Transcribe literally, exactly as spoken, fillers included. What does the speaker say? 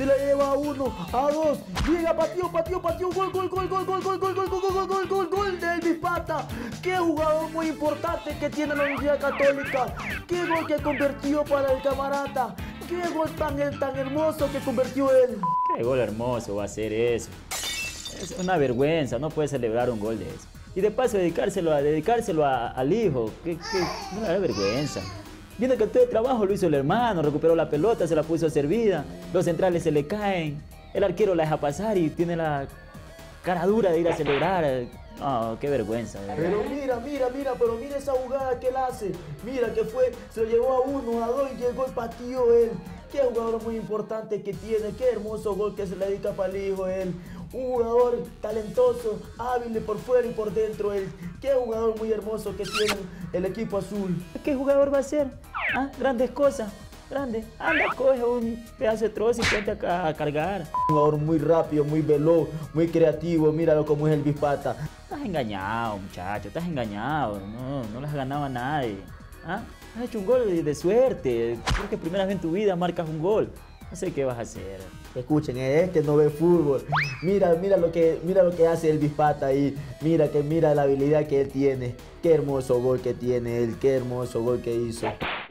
se la lleva a uno, a dos, llega, pateó, pateó, pateó, gol, gol, gol, gol, gol, gol, gol, gol, gol, gol, gol, gol, gol, gol de Elvis Pata. Qué jugador muy importante que tiene la Universidad Católica. Qué gol que convirtió para el camarata. Qué gol tan, tan hermoso que convirtió él. Qué gol hermoso va a ser eso. Es una vergüenza, no puede celebrar un gol de eso. Y de paso dedicárselo, a, dedicárselo a, al hijo, que, que una vergüenza. Viendo que todo el trabajo lo hizo el hermano, recuperó la pelota, se la puso servida, los centrales se le caen, el arquero la deja pasar y tiene la cara dura de ir a celebrar. No, qué vergüenza, de verdad. Pero mira, mira, mira, pero mira esa jugada que él hace. Mira que fue, se lo llevó a uno, a dos y llegó y pateó él. Qué jugador muy importante que tiene, qué hermoso gol que se le dedica para el hijo él. Un jugador talentoso, hábil por fuera y por dentro él. Qué jugador muy hermoso que tiene el equipo azul. ¿Qué jugador va a ser? ¿Ah? Grandes cosas, grandes. Anda, coge un pedazo de trozo y ponte a, a cargar. Un jugador muy rápido, muy veloz, muy creativo. Míralo como es el Elvis Pata. Estás engañado, muchacho, estás engañado. No, no le has ganado a nadie. ¿Ah? Has hecho un gol de, de suerte. Creo que primera vez en tu vida marcas un gol. No sé qué vas a hacer. Escuchen, este no ve fútbol. Mira, mira lo que, mira lo que hace Elvis Pata ahí. Mira que mira la habilidad que él tiene. Qué hermoso gol que tiene él. Qué hermoso gol que hizo.